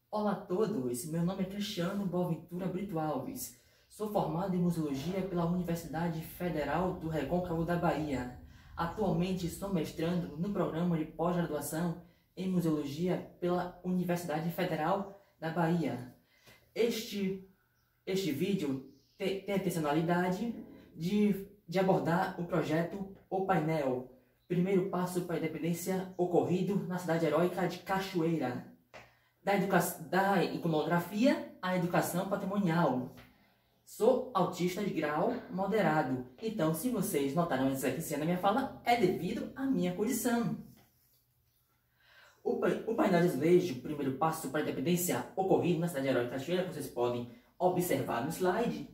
Olá a todos, meu nome é Cristiano Boaventura Brito Alves. Sou formado em Museologia pela Universidade Federal do Recôncavo da Bahia. Atualmente estou mestrando no programa de pós-graduação em Museologia pela Universidade Federal da Bahia. Este vídeo tem a intencionalidade de abordar o projeto O Painel, primeiro passo para a independência ocorrido na cidade heróica de Cachoeira. Da iconografia à educação patrimonial. Sou autista de grau moderado, então se vocês notaram a dislexia na minha fala, é devido à minha condição. O painel de azulejo, primeiro passo para a independência ocorrido na cidade heróica de Cachoeira, que vocês podem observar no slide,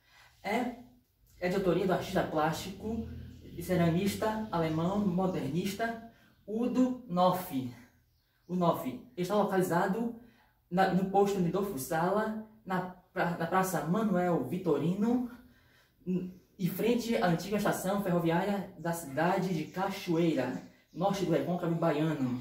é de autoria do artista plástico e ceramista alemão modernista Udo Noff. O Noff está localizado no posto Nidolfo Sala, na Praça Manuel Vitorino, em frente à antiga estação ferroviária da cidade de Cachoeira, norte do Recôncavo Baiano.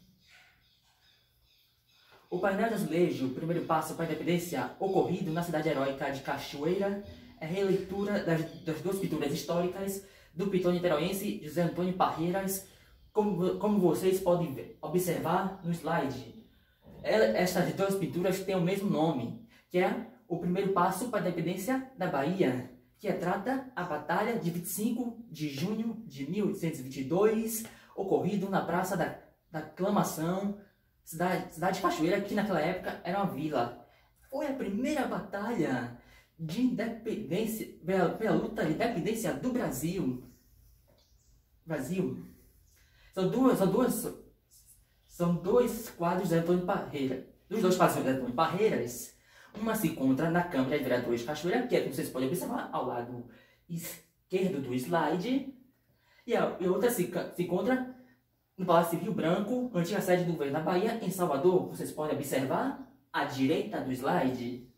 O painel de azulejo, primeiro passo para a independência ocorrido na cidade heróica de Cachoeira, é releitura das duas pinturas históricas do pintor niteroense José Antônio Parreiras, como vocês podem observar no slide. Estas duas pinturas têm o mesmo nome, que é o primeiro passo para a independência da Bahia, que retrata a Batalha de 25 de junho de 1822, ocorrido na Praça da Aclamação, cidade de Cachoeira, que naquela época era uma vila. Foi a primeira batalha de independência, pela luta de independência do Brasil. São dois quadros de Antônio Parreiras. Dos dois quadros de Antônio Parreiras, uma se encontra na Câmara de Vereadores de Cachoeira, que é como vocês podem observar ao lado esquerdo do slide, e a outra se encontra no Palácio Rio Branco, antiga sede do governo da Bahia, em Salvador, como vocês podem observar à direita do slide.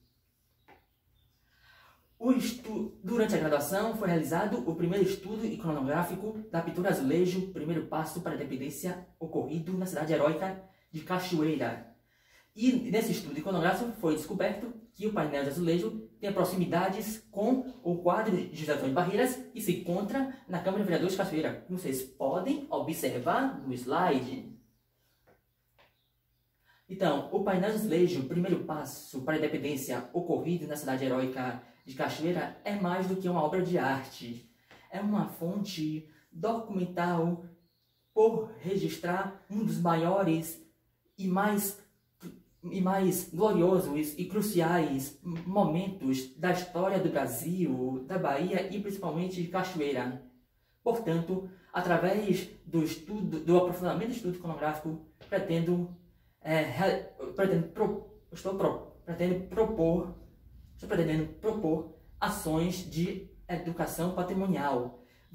Durante a graduação foi realizado o primeiro estudo iconográfico da pintura azulejo, primeiro passo para a independência ocorrido na cidade heróica de Cachoeira. E nesse estudo iconográfico foi descoberto que o painel de azulejo tem proximidades com o quadro de José Antônio Parreiras, que se encontra na Câmara de Vereadores de Cachoeira, como vocês podem observar no slide. Então, o painel de azulejo, primeiro passo para a independência ocorrido na cidade heróica de Cachoeira, é mais do que uma obra de arte. É uma fonte documental por registrar um dos maiores e mais gloriosos e cruciais momentos da história do Brasil, da Bahia e principalmente de Cachoeira. Portanto, através do aprofundamento do estudo iconográfico, pretendo propor ações de educação patrimonial,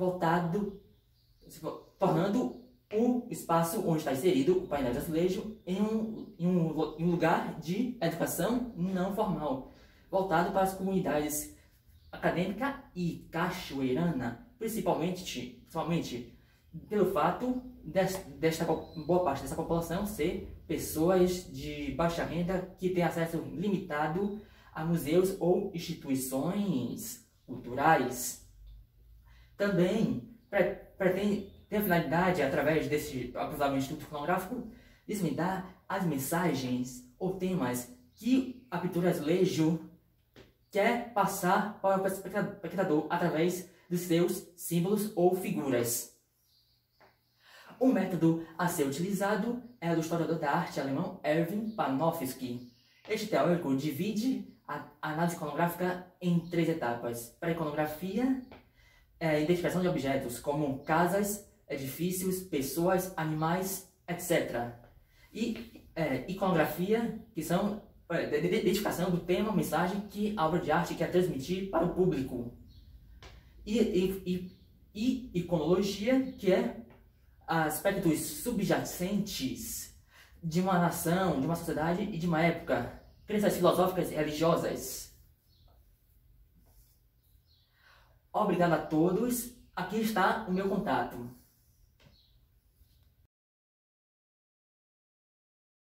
tornando o espaço onde está inserido o painel de azulejo em um lugar de educação não formal, voltado para as comunidades acadêmica e cachoeirana, principalmente pelo fato boa parte dessa população ser pessoas de baixa renda que têm acesso limitado a museus ou instituições culturais. Também tem a finalidade, através desse aprofundamento do estudo iconográfico, desvendar as mensagens ou temas que a pintura azulejo quer passar para o espectador através dos seus símbolos ou figuras. O método a ser utilizado é o do historiador da arte alemão Erwin Panofsky. Este teórico divide a análise iconográfica em 3 etapas: pré-iconografia, identificação de objetos como casas, edifícios, pessoas, animais, etc. E iconografia, que são identificação do tema, mensagem que a obra de arte quer transmitir para o público. E iconologia, que é aspectos subjacentes de uma nação, de uma sociedade e de uma época, crenças filosóficas e religiosas. Obrigado a todos. Aqui está o meu contato.